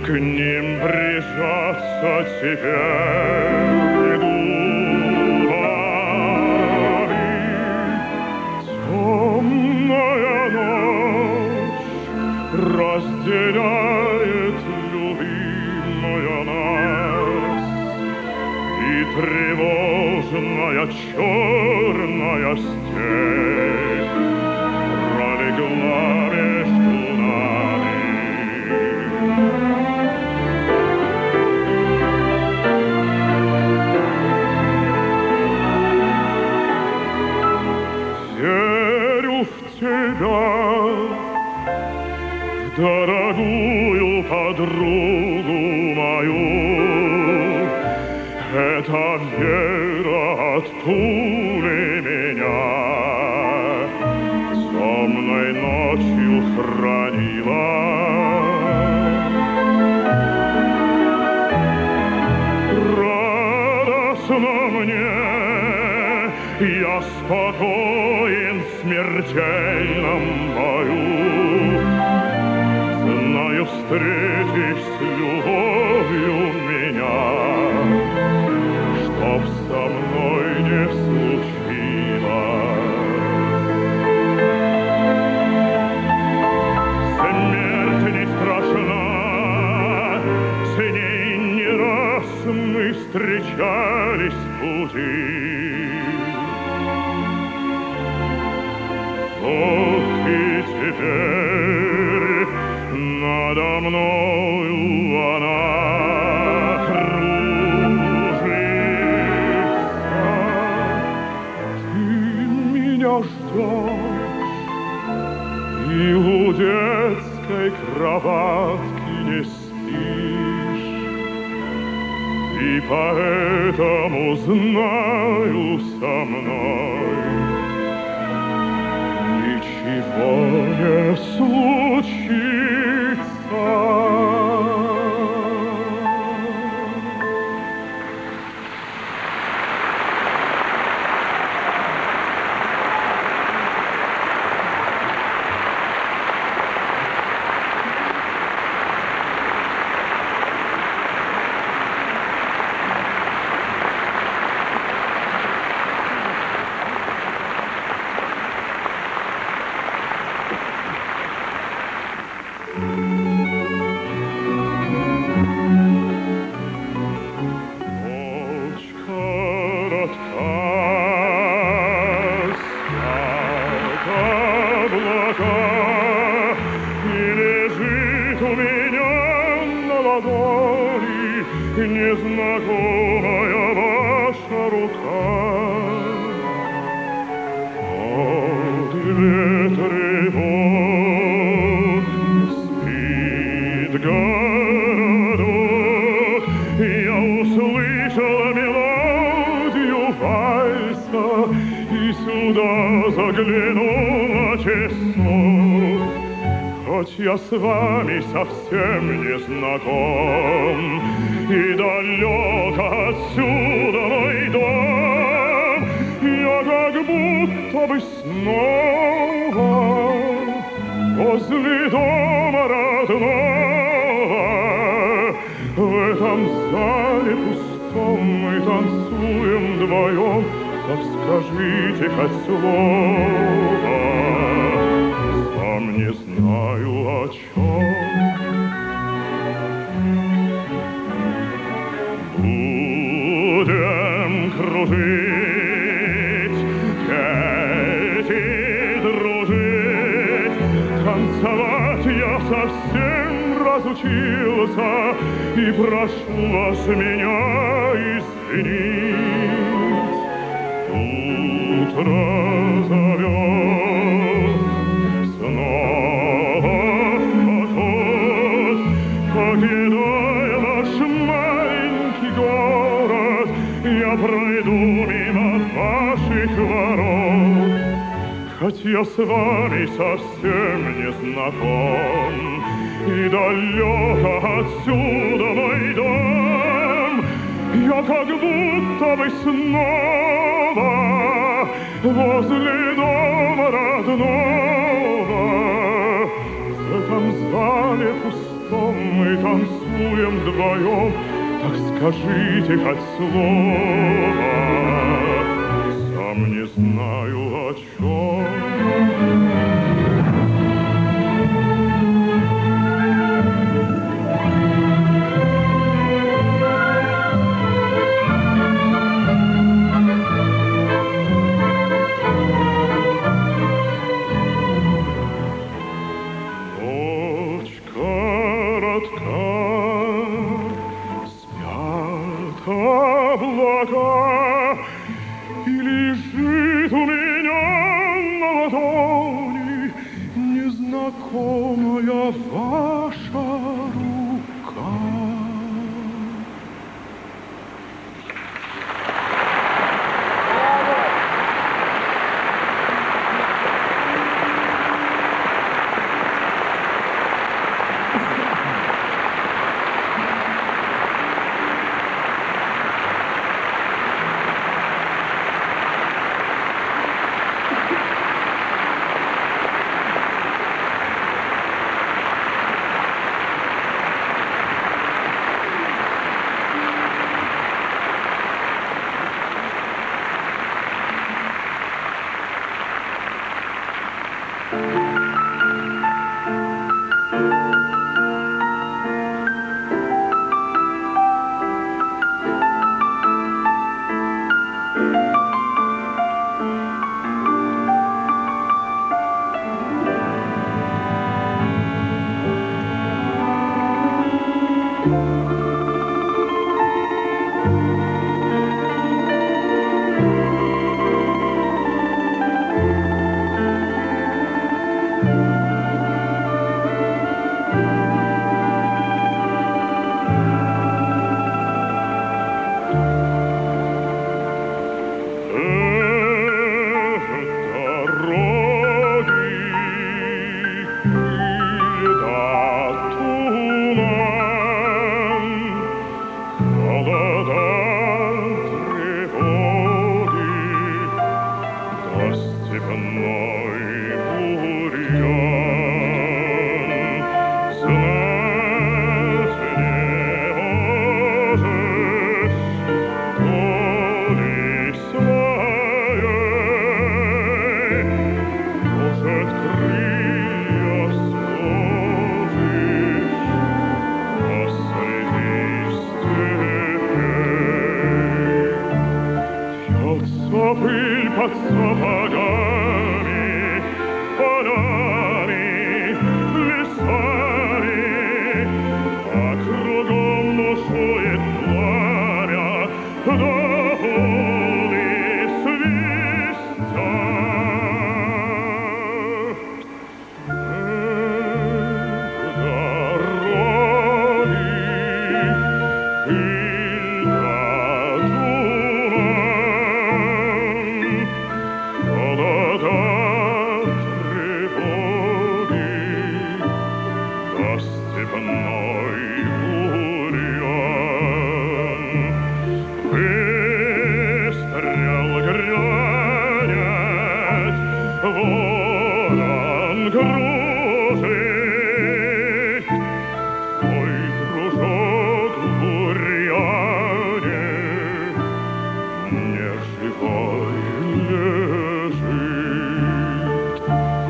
К ним прижаться теперь губами. Темная ночь разделяет любимая нас, и тревожная черная степь пролегла между нами. Верю в тебя, в дорогую подругу мою. Эта вера от пули меня темной ночью хранила. Радостно мне, я спокоен в смертельном бою. Знаю, встретишь с любовью меня, чтоб со мной не случилось. Смерть не страшна, с ней не раз мы встречались в пути. Вот и теперь надо мною она кружится. Ты меня ждешь, и у детской кроватки не спишь, и поэтому знаю, со мной ничего не случится. Незнакомая ваша рука. От ветров спит городок. Я услышала мелодию вальса и сюда заглянула часов. Хоть я с вами совсем не знаком, и далеко отсюда мой дом, я как будто бы снова возле дома родного. В этом зале пустом мы танцуем вдвоем, так скажите хоть слово. Сам не знаю, о чем. Будем кружить, петь и дружить. Танцевать я совсем разучился, и прошу вас меня извинить. Утро зовет снова в поход, покидая наш маленький город, я пройду мимо ваших ворот. Хоть я с вами совсем не знаком, и далеко отсюда мой дом, я как будто бы снова возле дома родного. В этом зале пустом что мы танцуем вдвоем, так скажите хоть слово, сам не знаю о чем. И лежит у меня на ладони незнакомая ваша рука. Пыль под сапогами, полями, лесами, а кругом бушует пламя, да волны свистят. Дороги, пыль да ворон кружит, свой кружок в бурьяне, неживой лежит.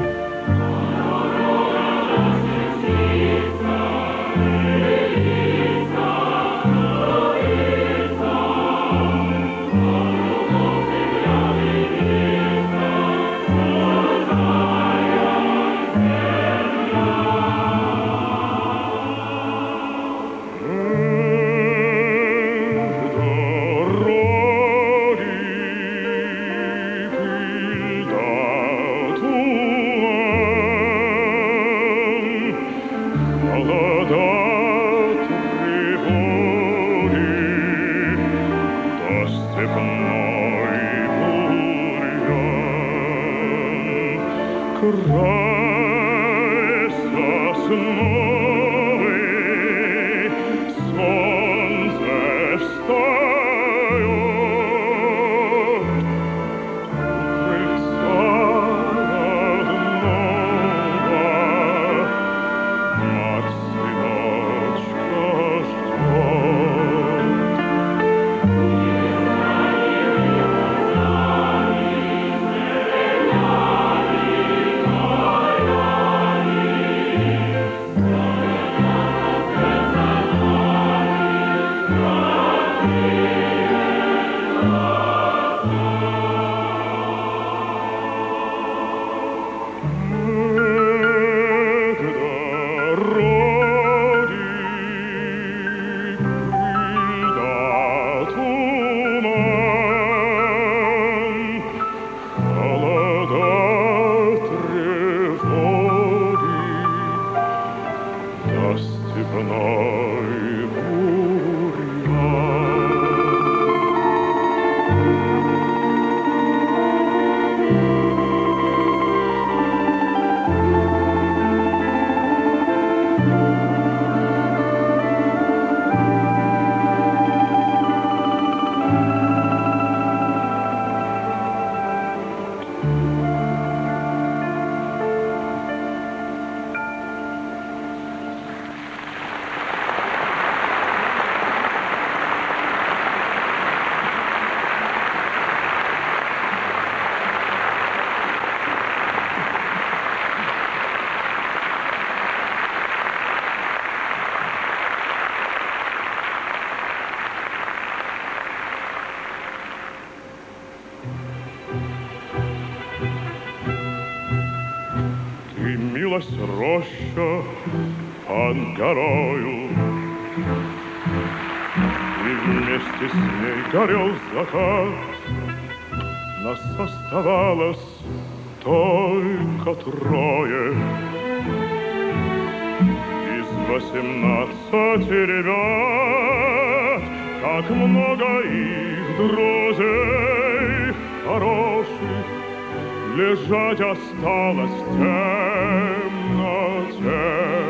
Край сосновый, солнце встает, крыльца родного, мать сына степной бурьян. Милость роща под горою, и вместе с ней горел закат. Нас оставалось только трое из 18 ребят. Как много их друзей хороших лежать осталось в темноте.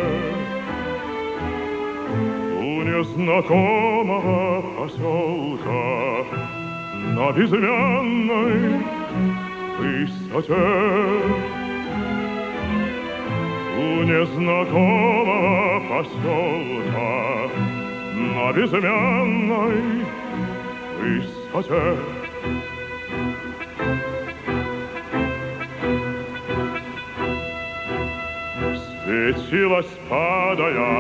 У незнакомого поселка на безымянной высоте. У незнакомого поселка на безымянной высоте. Светилась, падая,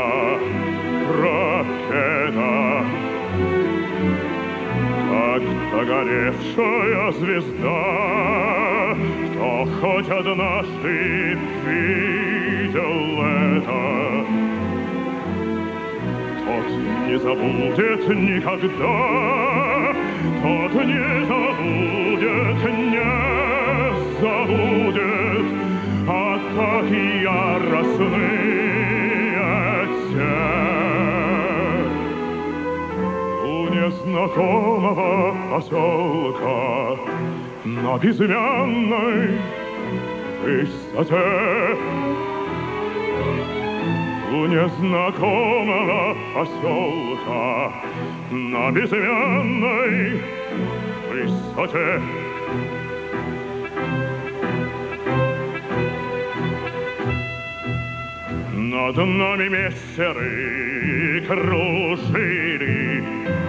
ракета, как догоревшая звезда. Кто хоть однажды видел это, тот не забудет никогда, тот не забудет, не забудет. Атаки яростные те. У незнакомого поселка на безымянной высоте. У незнакомого поселка на безымянной высоте. Над нами мессеры кружили,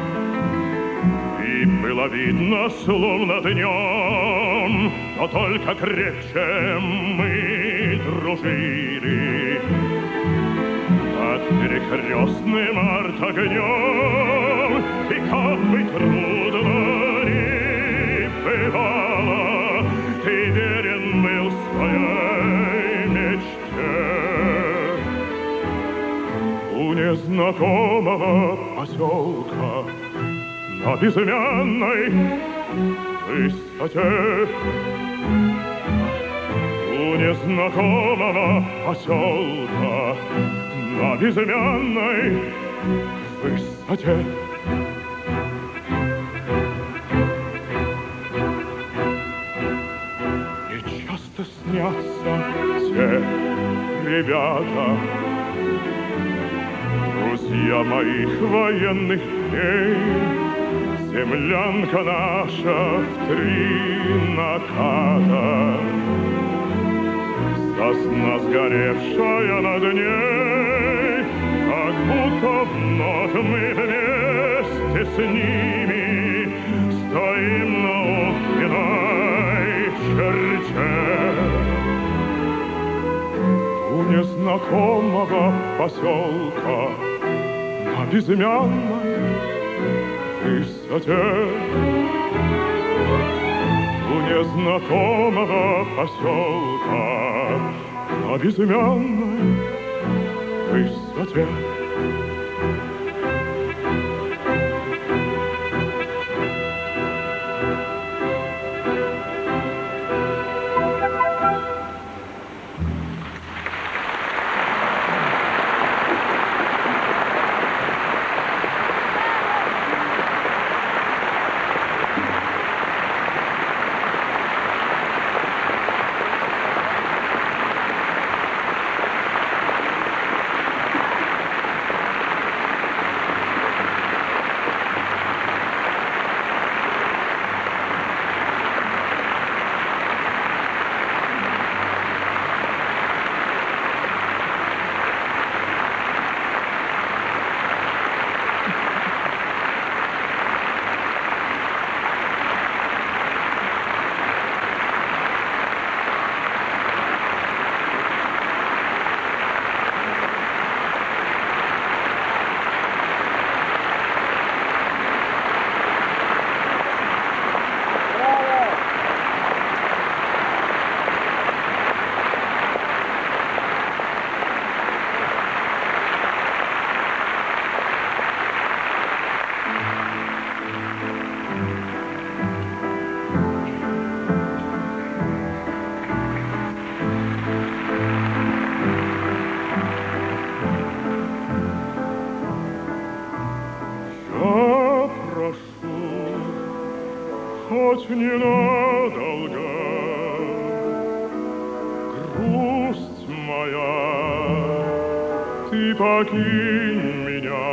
и было видно, словно днем, но только крепче мы дружили. Под перекрестным артогнем, и как бы трудно ни бывало, ты верен был своей мечте. У незнакомого поселка на безымянной высоте. У незнакомого поселка на безымянной высоте. Мне часто снятся те ребята, друзья моих военных дней. Землянка наша в 3 наката, сосна сгоревшая над ней, как будто вновь мы вместе с ними стоим на огненной черте. У незнакомого поселка на безымянной высоте. У незнакомого поселка на безымянной высоте. хоть ненадолго. Грусть моя, ты покинь меня.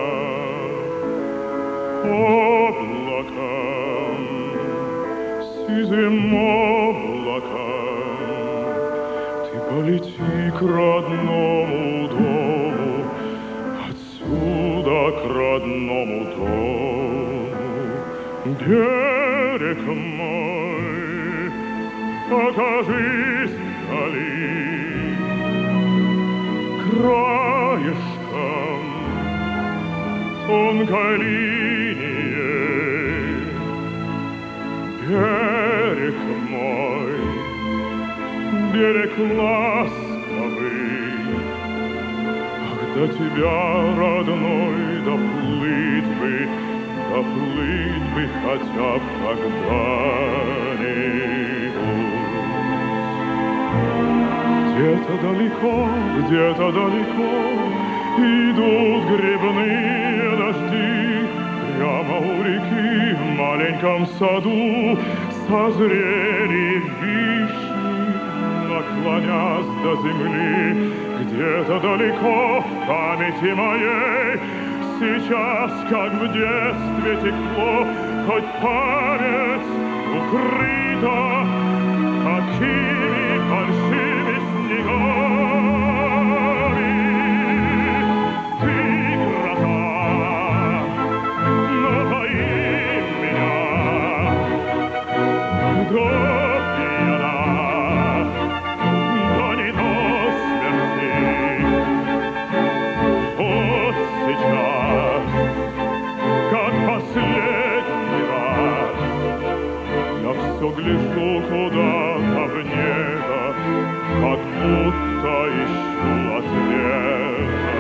Облаком, сизым облаком, ты полети к родному дому, отсюда к родному дому. Берег мой, покажись вдали, краешком тонкой линией. Берег мой, берег ласковый, ах, до тебя, родной, доплыть бы хотя б когда-нибудь. Где-то далеко идут грибные дожди. Прямо у реки в маленьком саду созрели вишни, наклонясь до земли. Где-то далеко в памяти моей сейчас, как в детстве текло, хоть память укрыта такими большими снегами. Ты гроза, напои меня до пьяна, да не до смерти. Вот сейчас, как последний раз, я все гляжу куда-то в небо, как будто ищу ответа.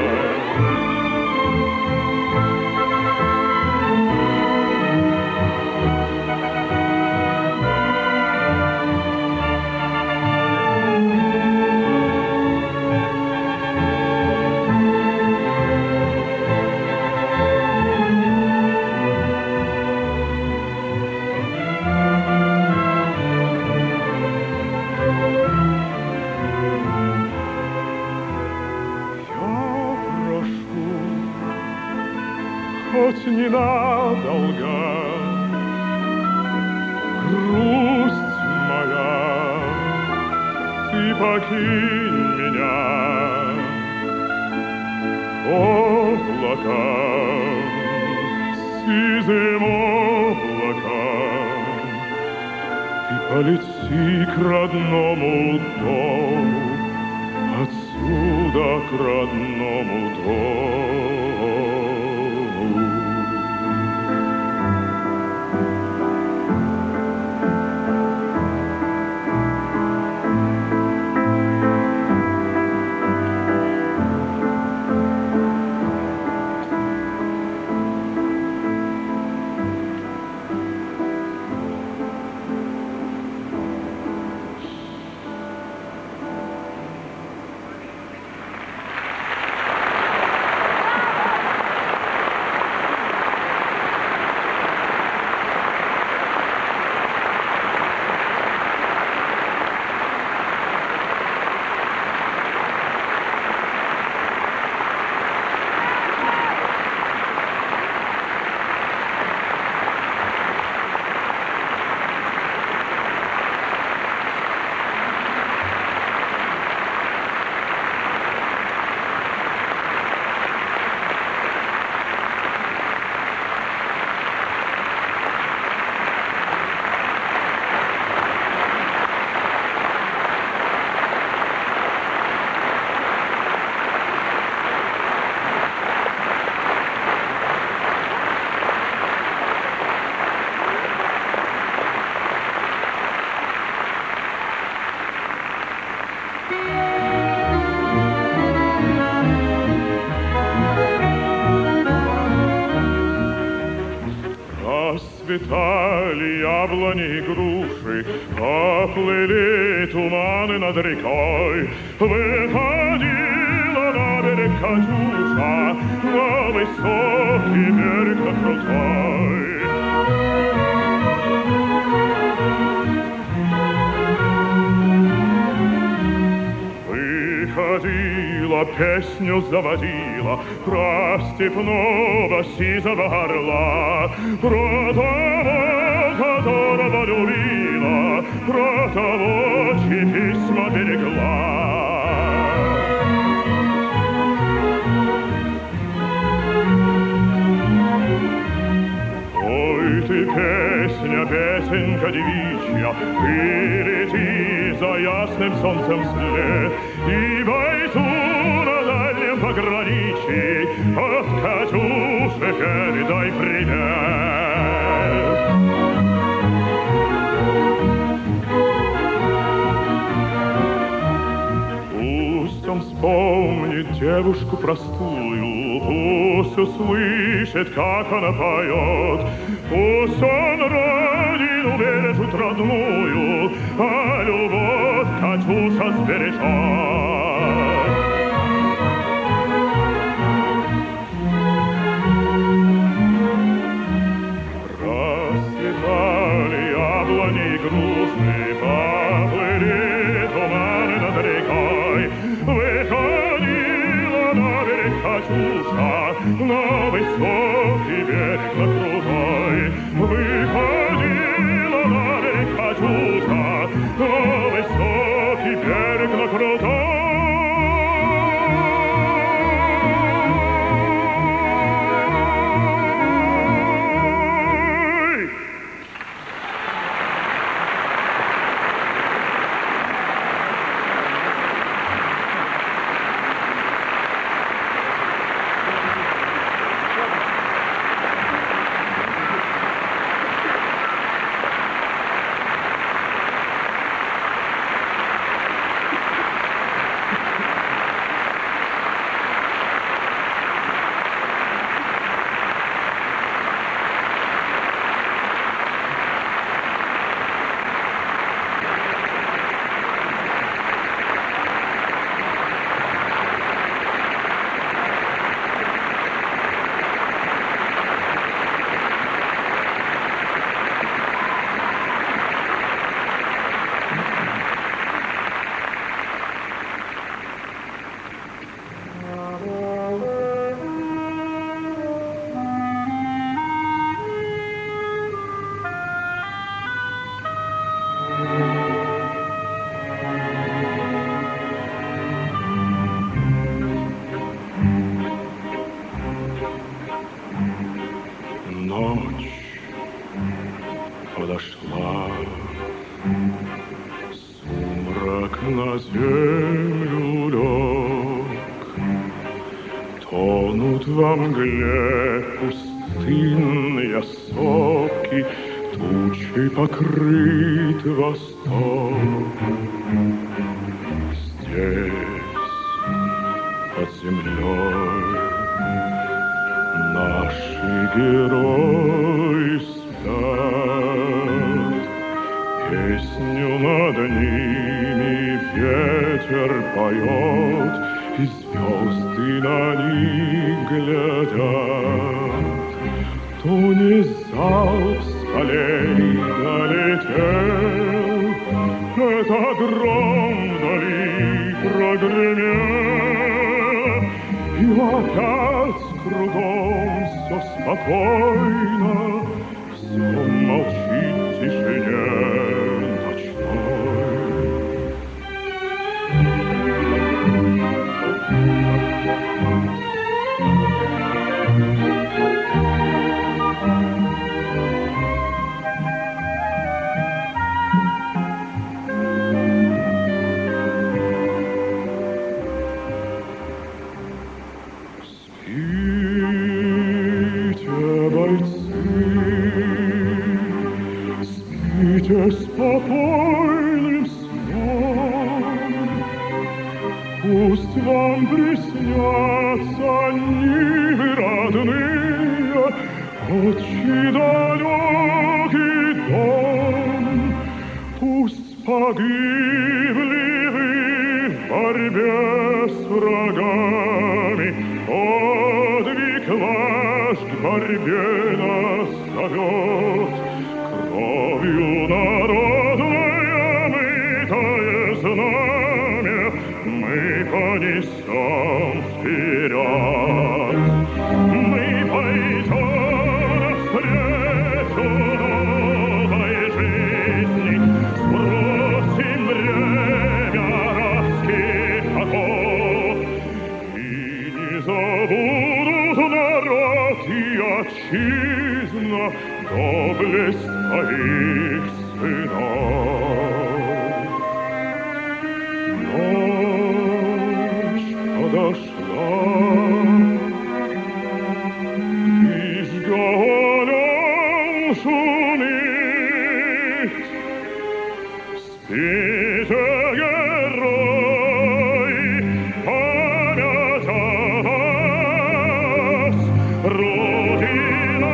Хоть ненадолго, грусть моя, ты покинь меня. Облаком, сизым облаком, ты полети к родному дому, отсюда к родному дому. Расцветали яблони и груши, оплыли туманы над рекой. Выходила на берег Катюша, на высокий берег, на крутой. водила, песню заводила про степного сизого орла, про того, которого любила, про того, чьи письма берегла. Ой, ты песня, песенка девичья, ты лети за ясным солнцем вслед, и бойцу на дальнем пограничье от Катюши передай привет. Пусть он вспомнит девушку простую, пусть услышит, как она поет, пусть он родину бережет родную, а любовь Катюша сбережет. Расцветали яблони и груши, поплыли туманы над рекой, выходила на берег Катюша, на высокий берег, на крутой. Выходила на берег Катюша, на высокий берег, на крутой. Ночь подошла, сумрак на землю лег, тонут во мгле пустынные сопки, тучей покрыт восток. Здесь, под землей, наши герои спят, песню над ними ветер поет, и звезды на них глядят. То не залп с полей долетел, это гром вдали прогремел, и опять кругом все спокойно, все молчит в тишине ночной. Спите спокойным сном, пусть вам приснятся нивы родные, отчий далекий дом. Пусть погибли вы в борьбе с врагами, подвиг ваш к борьбе нас зовет. Кровью народное мытое знамя мы понесем. вперед. Мы пойдем навстречу новой жизни, сбросим время рабских оков, и не забудут народ и отчизна доблесть твоих сынов. Ночь подошла, и ждем шумит. Спите, герои, память о вас, Родина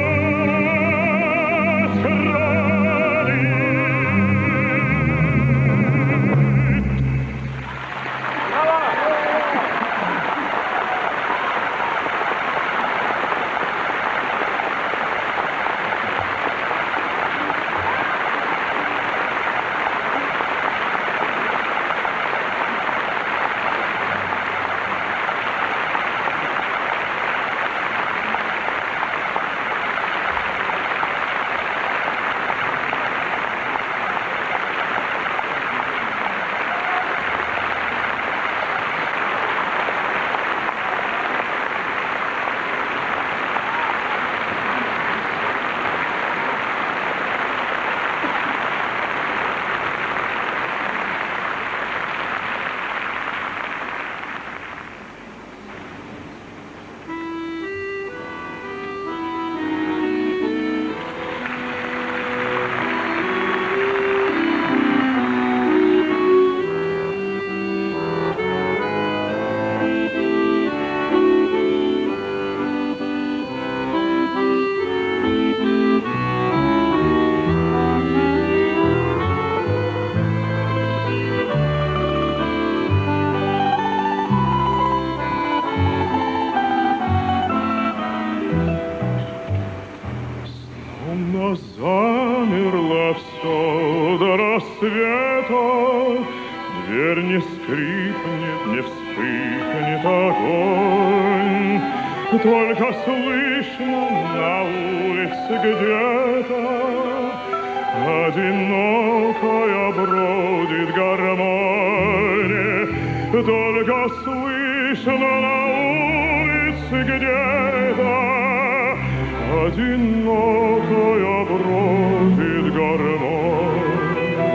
замерло все до рассвета, дверь не скрипнет, не вспыхнет огонь, только слышно на улице где-то одинокая бродит гармония, только слышно на улице где-то одинокая бродит гармония.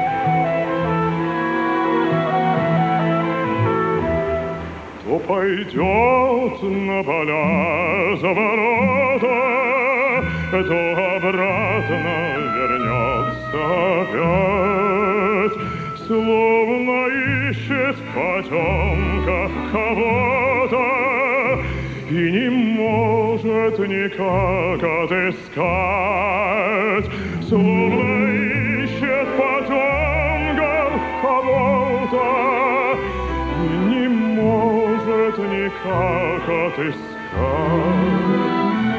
То пойдет на поля за ворота, то обратно вернется опять, словно ищет в потемках кого-то и не может никак отыскать, словно ищет в потемках кого-то и не может никак отыскать.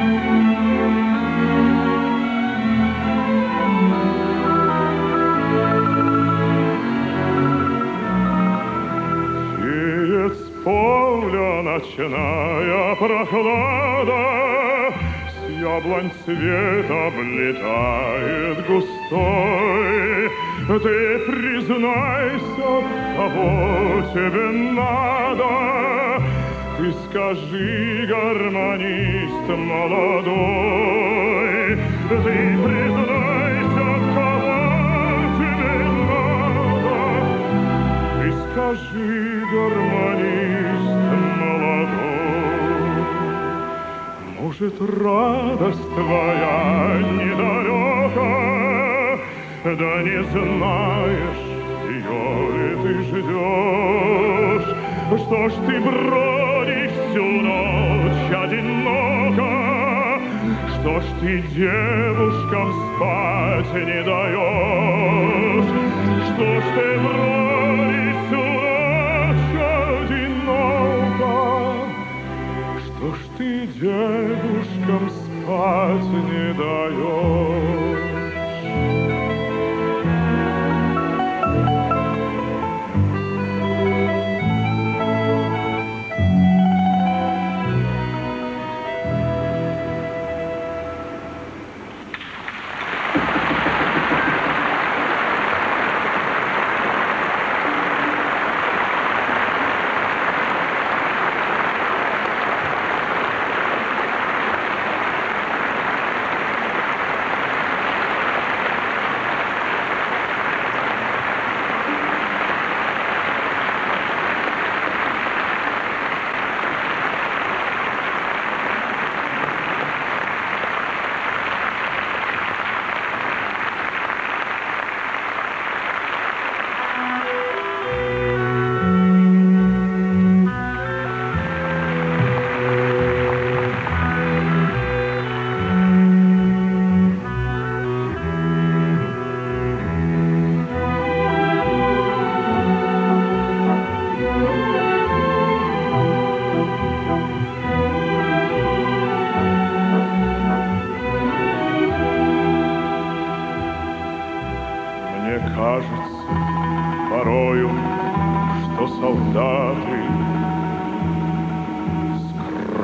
Поля ночная прохлада, с яблонь цвет облетает густой. Ты признайся, кого тебе надо, ты скажи, гармонист молодой. Ты признайся, кого тебе надо, ты скажи, гармонист молодой. Может, радость твоя недалека, да не знаешь, ее ли ты ждешь. Что ж ты бродишь всю ночь одиноко, что ж ты девушкам спать не даешь, что ж ты бродишь всю ночь одиноко, что ж ты девушкам спать не даешь.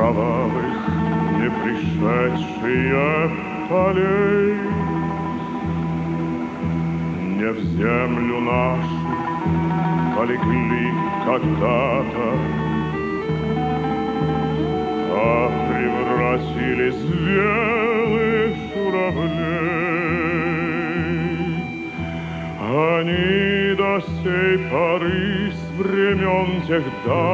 кровавых не пришедшие полей, не в землю нашу полегли когда-то, а превратились в белых журавлей. Они до сей поры с времен тех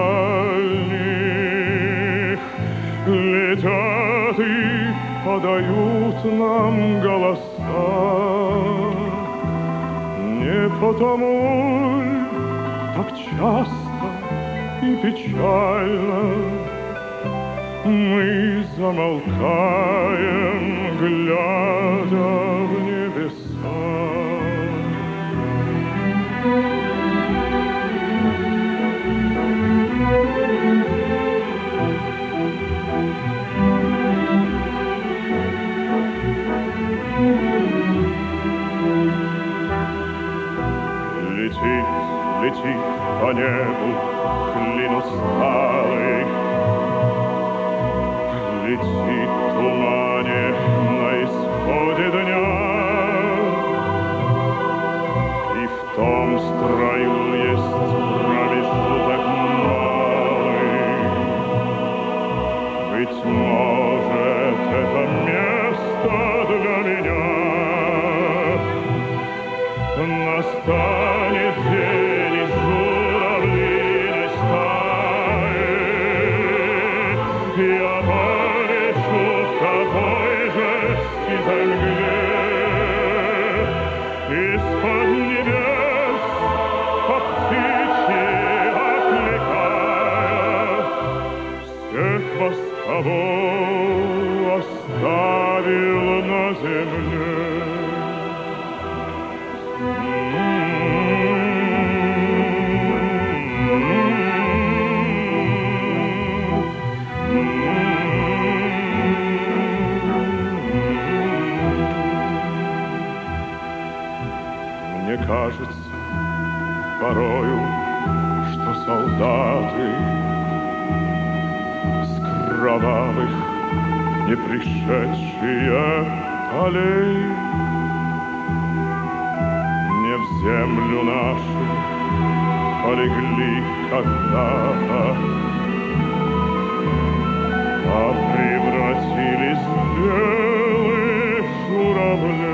дальних летят и подают нам голоса. Не потому ль так часто и печально мы замолкаем, глядя в небеса. Летит по небу клин усталый, летит в тумане на исходе дня, и в том строю есть промежуток малый. Быть может, это место для меня. Настанет день, и журавлиной стаи я полечу в такой же сизой мгле. Из-под небес, как птичьи окликая, всех вас кого оставил на земле. Мне кажется порою, что солдаты с кровавых не пришедшие полей не в землю нашу полегли когда-то, а превратились в белых журавлей.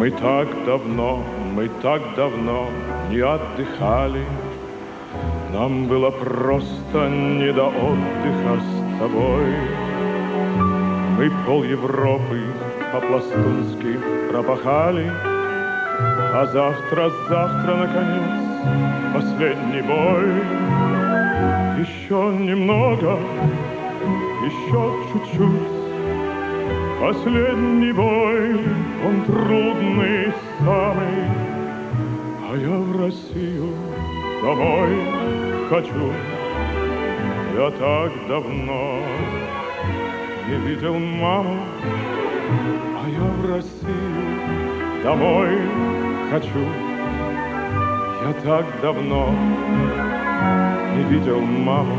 Мы так давно не отдыхали. Нам было просто не до отдыха с тобой. Мы пол Европы по-пластунски пропахали, а завтра, наконец, последний бой. Еще немного, еще чуть-чуть. Последний бой, он трудный самый, а я в Россию домой хочу. Я так давно не видел маму, а я в Россию домой хочу. Я так давно не видел маму.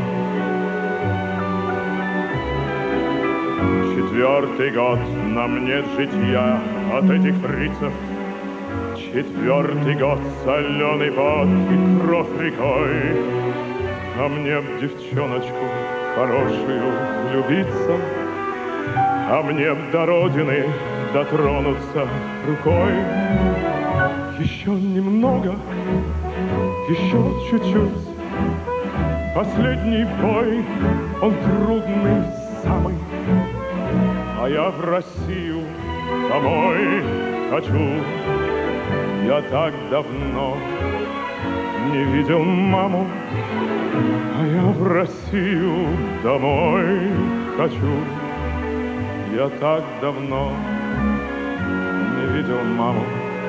Четвертый год на мне житья от этих фрицев. Четвертый год соленый пот и кровь рекой. А мне б девчоночку хорошую влюбиться, а мне б до родины дотронуться рукой. Еще немного, еще чуть-чуть. Последний бой, он трудный самый, а я в Россию домой хочу. Я так давно не видел маму, а я в Россию домой хочу. Я так давно не видел маму.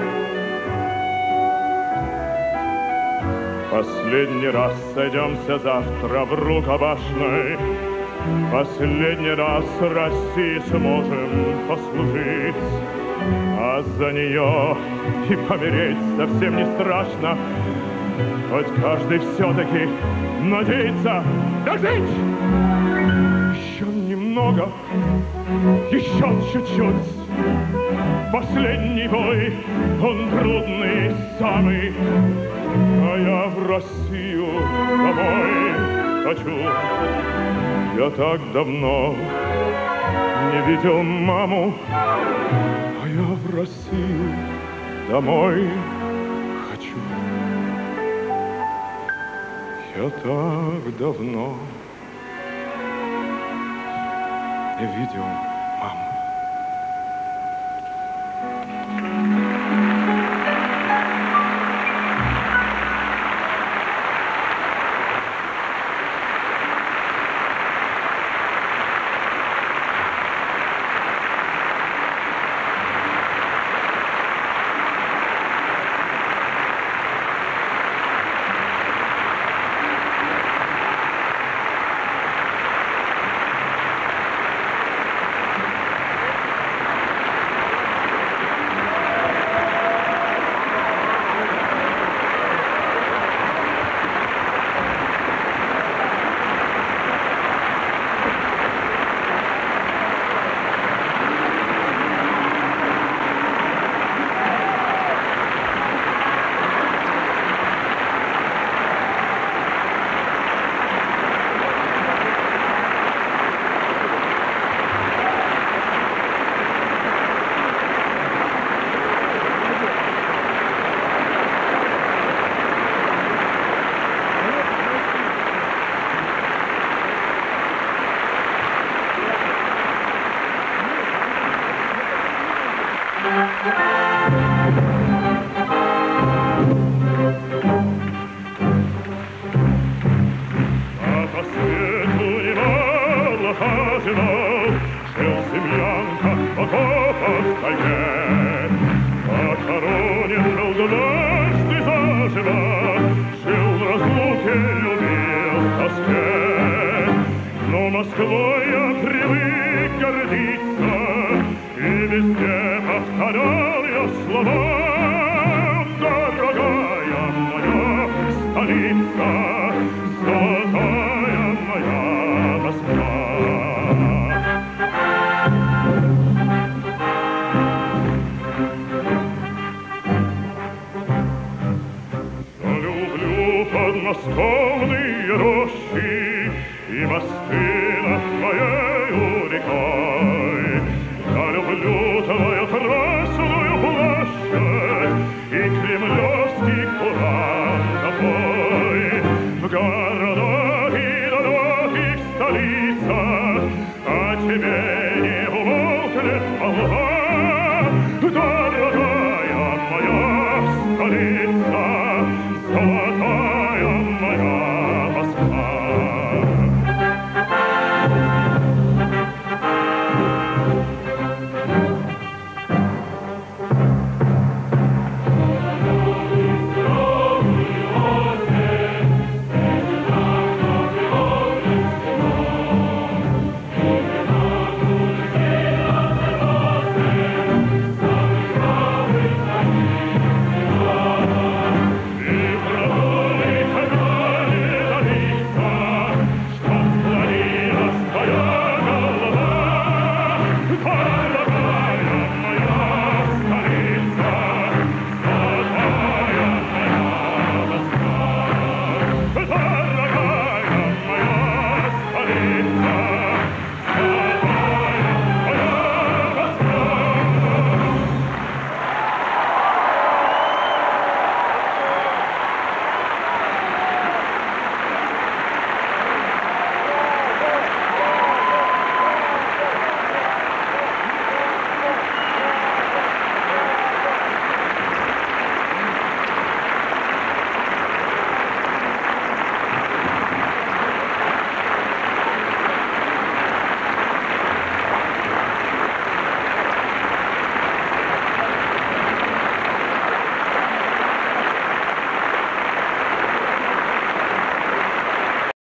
Последний раз сойдемся завтра в рукопашной. Последний раз России сможем послужить, а за нее и помереть совсем не страшно. Хоть каждый все-таки надеется дожить. Еще немного, еще чуть-чуть. Последний бой, он трудный самый, а я в Россию домой хочу. Я так давно не видел маму, а я в Россию домой хочу. Я так давно не видел маму. Подмосковные рощи и мосты над твоею рекой. Я люблю твою красную площадь вслед Волга, дорогая моя столица, золотая моя Москва.